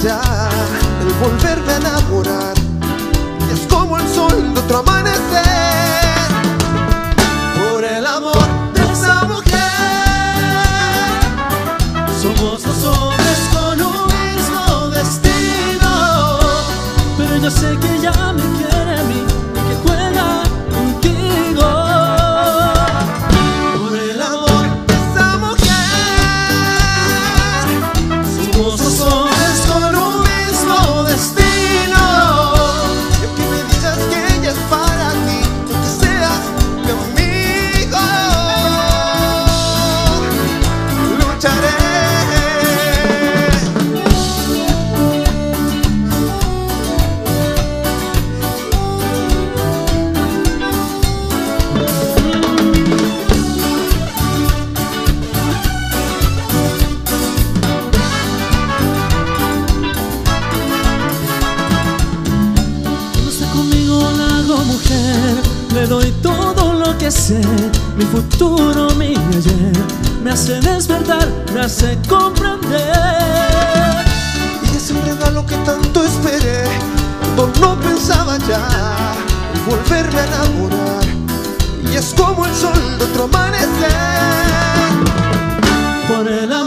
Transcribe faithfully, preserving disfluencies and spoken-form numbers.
ya el volverme a enamorar, y es como el sol de otro amanecer. Por el amor de esa mujer, somos dos hombres con un mismo destino, pero yo sé que ella me quiere a mí y que juega contigo. Por el amor de esa mujer, somos dos hombres con un mismo destino, y aunque me digas que ella es para ti, que seas mi amigo, lucharé. Le doy todo lo que sé, mi futuro, mi ayer. Me hace despertar, me hace comprender. Y es el regalo que tanto esperé, cuando no pensaba ya en volverme a enamorar, y es como el sol de otro amanecer. Por el